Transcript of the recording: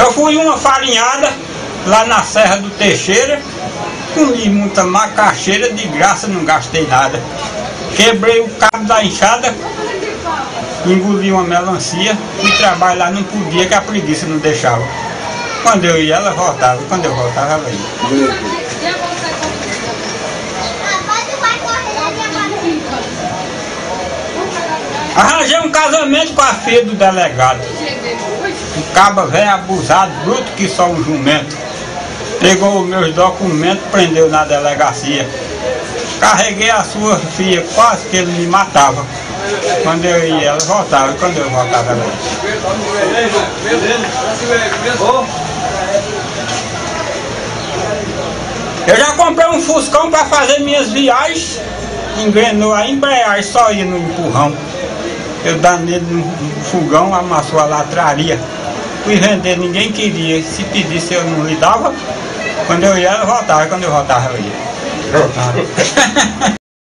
Eu fui uma farinhada lá na Serra do Teixeira, comi muita macaxeira, de graça não gastei nada. Quebrei o cabo da enxada, engoli uma melancia, fui trabalhar, não podia, que a preguiça não deixava. Quando eu ia, ela voltava, quando eu voltava, ela ia. Arranjei um casamento com a filha do delegado. Um caba velho abusado, bruto que só um jumento. Pegou os meus documentos, prendeu na delegacia. Carreguei a sua filha, quase que ele me matava. Quando eu ia, ela voltava, quando eu voltava, ela ia. Eu já comprei um Fuscão para fazer minhas viagens. Engrenou a embreagem, só ia no empurrão. Eu danei no fogão, amassou a latraria. Fui vender, ninguém queria. Se pedisse eu não lhe dava. Quando eu ia, ela voltava. Quando eu voltava, eu ia.